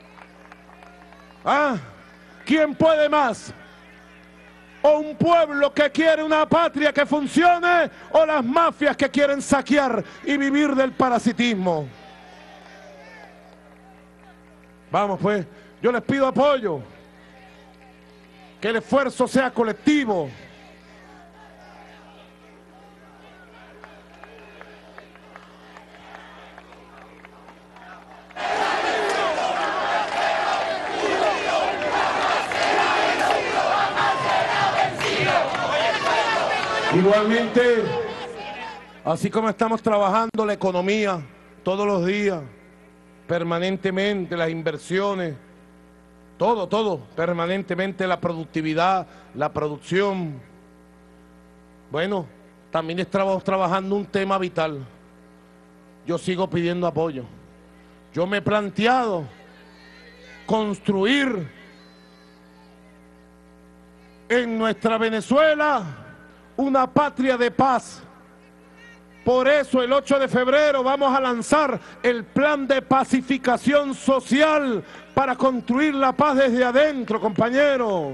¿Ah? ¿Quién puede más? ¿O un pueblo que quiere una patria que funcione, o las mafias que quieren saquear y vivir del parasitismo? Vamos pues, yo les pido apoyo, que el esfuerzo sea colectivo. Igualmente, así como estamos trabajando la economía todos los días, permanentemente, las inversiones, todo, todo, permanentemente la productividad, la producción. Bueno, también estamos trabajando un tema vital. Yo sigo pidiendo apoyo. Yo me he planteado construir en nuestra Venezuela una patria de paz. Por eso el ocho de febrero vamos a lanzar el plan de pacificación social para construir la paz desde adentro, compañeros.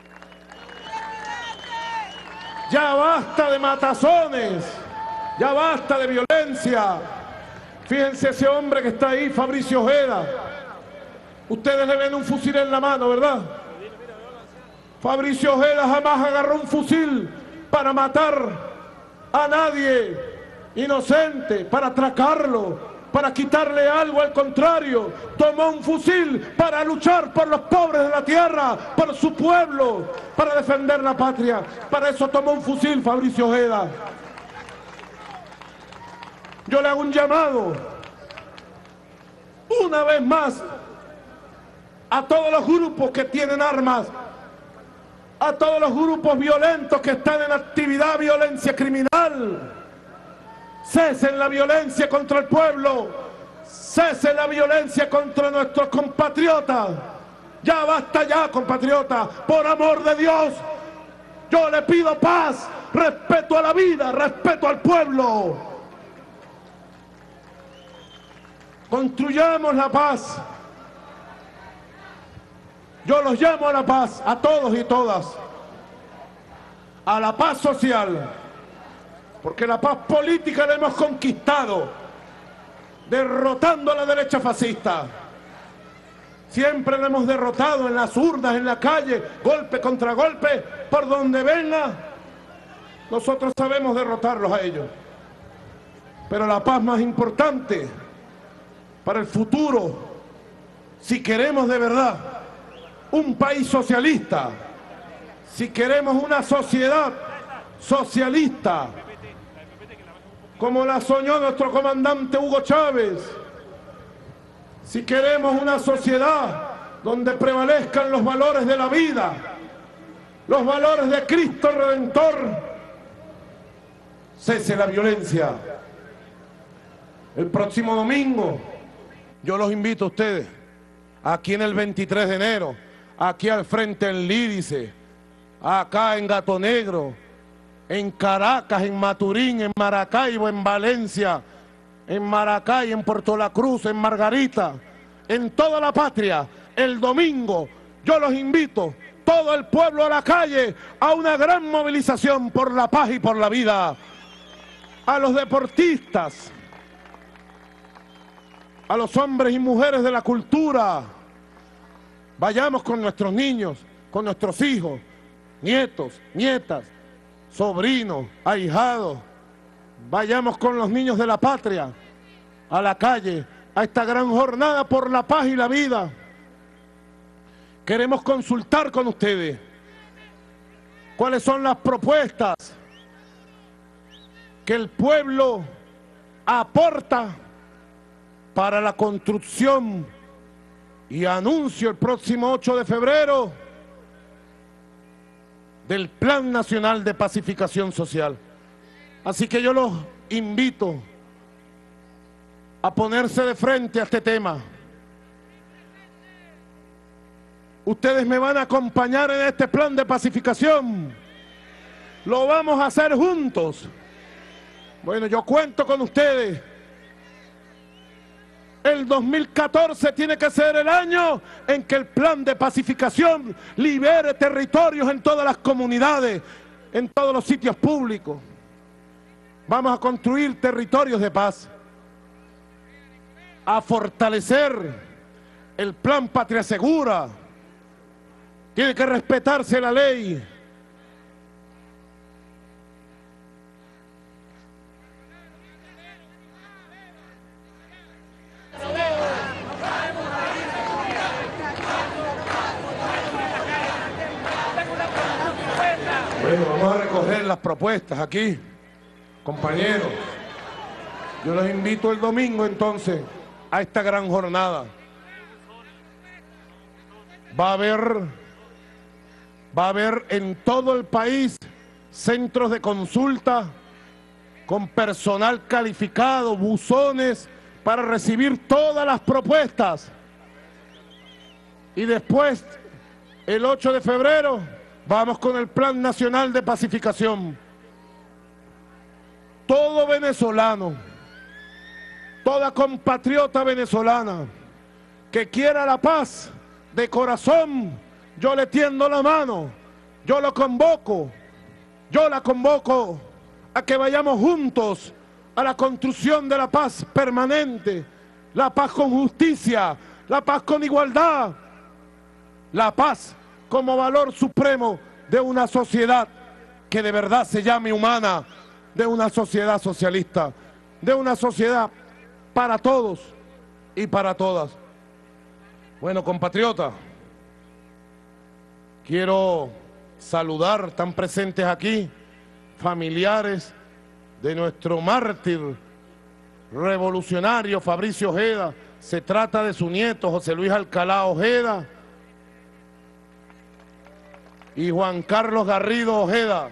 Ya basta de matazones, ya basta de violencia. Fíjense ese hombre que está ahí, Fabricio Ojeda. Ustedes le ven un fusil en la mano, ¿verdad? Fabricio Ojeda jamás agarró un fusil para matar a nadie inocente, para atracarlo, para quitarle algo. Al contrario, tomó un fusil para luchar por los pobres de la tierra, por su pueblo, para defender la patria. Para eso tomó un fusil Fabricio Ojeda. Yo le hago un llamado, una vez más, a todos los grupos que tienen armas, a todos los grupos violentos que están en actividad, violencia criminal. Cesen la violencia contra el pueblo, cesen la violencia contra nuestros compatriotas. Ya basta ya, compatriotas, por amor de Dios. Yo le pido paz, respeto a la vida, respeto al pueblo. Construyamos la paz. Yo los llamo a la paz, a todos y todas. a la paz social, porque la paz política la hemos conquistado derrotando a la derecha fascista. Siempre la hemos derrotado en las urnas, en la calle, golpe contra golpe, por donde venga. Nosotros sabemos derrotarlos a ellos. Pero la paz más importante para el futuro, si queremos de verdad un país socialista, si queremos una sociedad socialista, como la soñó nuestro comandante Hugo Chávez, si queremos una sociedad donde prevalezcan los valores de la vida, los valores de Cristo Redentor, cese la violencia. El próximo domingo yo los invito a ustedes, aquí en el veintitrés de enero, aquí al frente en Lídice, acá en Gato Negro, en Caracas, en Maturín, en Maracaibo, en Valencia, en Maracay, en Puerto La Cruz, en Margarita, en toda la patria, el domingo. Yo los invito, todo el pueblo a la calle, a una gran movilización por la paz y por la vida. A los deportistas, a los hombres y mujeres de la cultura, vayamos con nuestros niños, con nuestros hijos, nietos, nietas, sobrinos, ahijados, vayamos con los niños de la patria a la calle, a esta gran jornada por la paz y la vida. Queremos consultar con ustedes cuáles son las propuestas que el pueblo aporta para la construcción y anuncio el próximo ocho de febrero del Plan Nacional de Pacificación Social. Así que yo los invito a ponerse de frente a este tema. Ustedes me van a acompañar en este plan de pacificación. Lo vamos a hacer juntos. Bueno, yo cuento con ustedes. El dos mil catorce tiene que ser el año en que el plan de pacificación libere territorios en todas las comunidades, en todos los sitios públicos. Vamos a construir territorios de paz, a fortalecer el plan Patria Segura. Tiene que respetarse la ley. Bueno, vamos a recoger las propuestas aquí, compañeros. Yo los invito el domingo entonces a esta gran jornada. Va a haber, va a haber en todo el país centros de consulta con personal calificado, buzones para recibir todas las propuestas. Y después, el ocho de febrero, vamos con el Plan Nacional de Pacificación. Todo venezolano, toda compatriota venezolana que quiera la paz de corazón, yo le tiendo la mano, yo lo convoco, yo la convoco a que vayamos juntos a la construcción de la paz permanente, la paz con justicia, la paz con igualdad, la paz como valor supremo de una sociedad que de verdad se llame humana, de una sociedad socialista, de una sociedad para todos y para todas. Bueno, compatriotas, quiero saludar, están presentes aquí, familiares de nuestro mártir revolucionario Fabricio Ojeda. Se trata de su nieto José Luis Alcalá Ojeda y Juan Carlos Garrido Ojeda.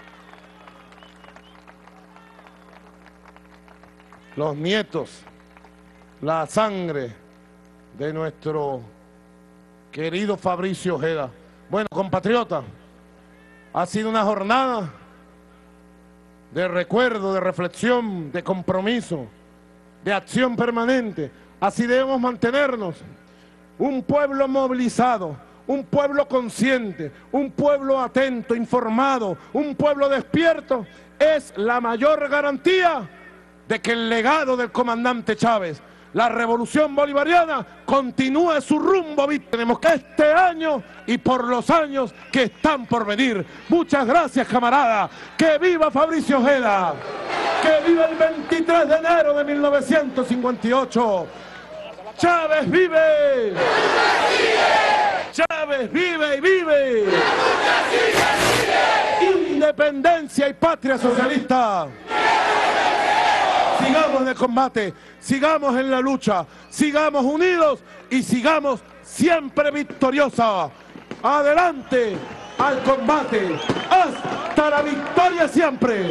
Los nietos, la sangre de nuestro querido Fabricio Ojeda. Bueno, compatriotas, ha sido una jornada de recuerdo, de reflexión, de compromiso, de acción permanente. Así debemos mantenernos. Un pueblo movilizado, un pueblo consciente, un pueblo atento, informado, un pueblo despierto, es la mayor garantía de que el legado del comandante Chávez, la revolución bolivariana, continúe su rumbo. Tenemos que este año y por los años que están por venir. Muchas gracias, camarada. ¡Que viva Fabricio Ojeda! ¡Que viva el veintitrés de enero de mil novecientos cincuenta y ocho! ¡Chávez vive! ¡Chávez vive y vive! ¡Independencia y patria socialista! Sigamos en el combate, sigamos en la lucha, sigamos unidos y sigamos siempre victoriosa. Adelante al combate, hasta la victoria siempre.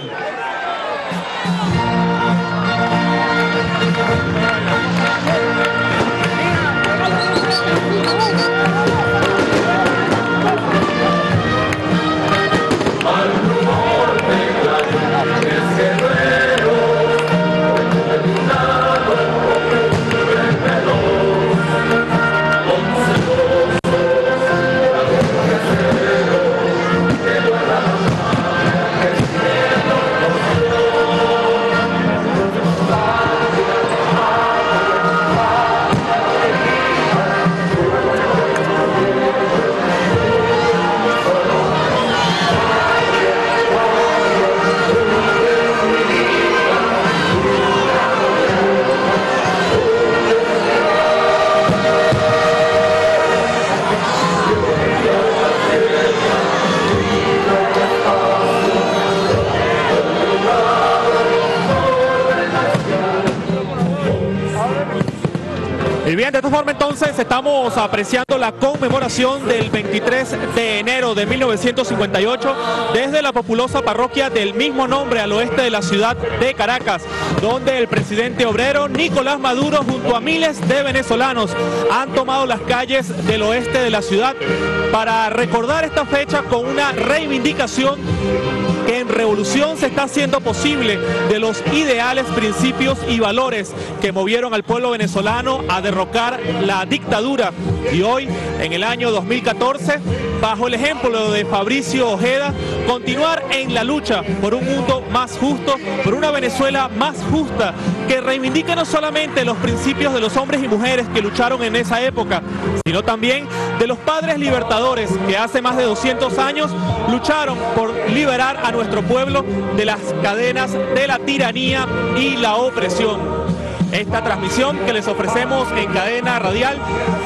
Y bien, de esta forma entonces estamos apreciando la conmemoración del veintitrés de enero de mil novecientos cincuenta y ocho desde la populosa parroquia del mismo nombre al oeste de la ciudad de Caracas, donde el presidente obrero Nicolás Maduro junto a miles de venezolanos han tomado las calles del oeste de la ciudad para recordar esta fecha con una reivindicación que en revolución se está haciendo posible de los ideales, principios y valores que movieron al pueblo venezolano a derrocar la dictadura. Y hoy, en el año dos mil catorce, bajo el ejemplo de Fabricio Ojeda, continuar en la lucha por un mundo más justo, por una Venezuela más justa, que reivindique no solamente los principios de los hombres y mujeres que lucharon en esa época, sino también de los padres libertadores que hace más de doscientos años lucharon por liberar a nuestro pueblo de las cadenas de la tiranía y la opresión. Esta transmisión que les ofrecemos en cadena radial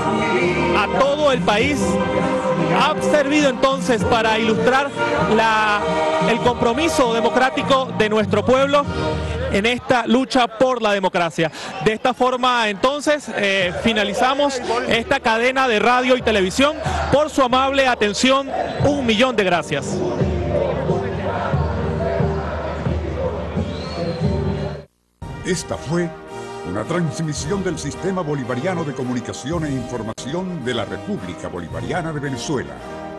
a todo el país ha servido entonces para ilustrar la, el compromiso democrático de nuestro pueblo en esta lucha por la democracia. De esta forma entonces eh, finalizamos esta cadena de radio y televisión. Por su amable atención, un millón de gracias. Esta fue una transmisión del Sistema Bolivariano de Comunicación e Información de la República Bolivariana de Venezuela.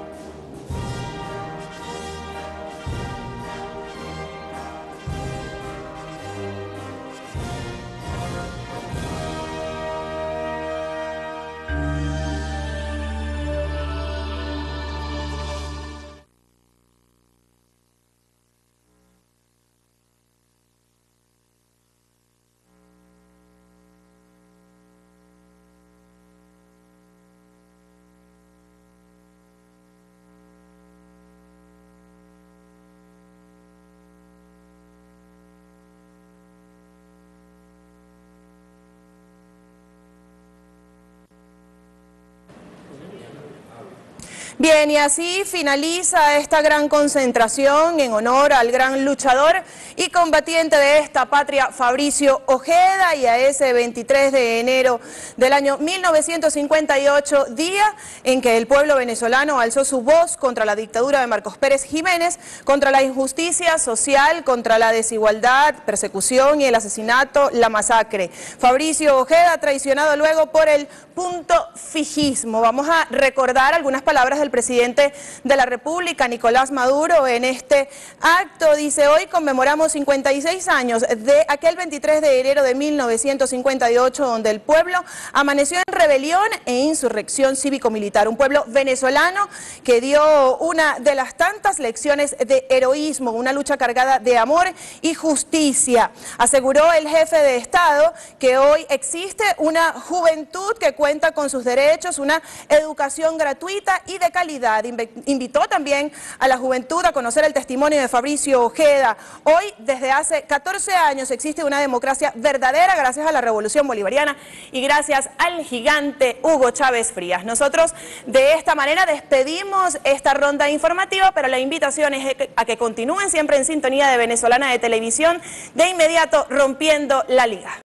Bien, y así finaliza esta gran concentración en honor al gran luchador y combatiente de esta patria, Fabricio Ojeda, y a ese veintitrés de enero del año mil novecientos cincuenta y ocho, día en que el pueblo venezolano alzó su voz contra la dictadura de Marcos Pérez Jiménez, contra la injusticia social, contra la desigualdad, persecución y el asesinato, la masacre. Fabricio Ojeda traicionado luego por el punto fijismo. Vamos a recordar algunas palabras del el presidente de la República, Nicolás Maduro, en este acto. Dice: hoy conmemoramos cincuenta y seis años de aquel veintitrés de enero de mil novecientos cincuenta y ocho, donde el pueblo amaneció en rebelión e insurrección cívico-militar. Un pueblo venezolano que dio una de las tantas lecciones de heroísmo, una lucha cargada de amor y justicia. Aseguró el jefe de Estado que hoy existe una juventud que cuenta con sus derechos, una educación gratuita y de calidad. Invitó también a la juventud a conocer el testimonio de Fabricio Ojeda. Hoy, desde hace catorce años, existe una democracia verdadera gracias a la Revolución Bolivariana y gracias al gigante Hugo Chávez Frías. Nosotros de esta manera despedimos esta ronda informativa, pero la invitación es a que continúen siempre en sintonía de Venezolana de Televisión, de inmediato rompiendo la liga.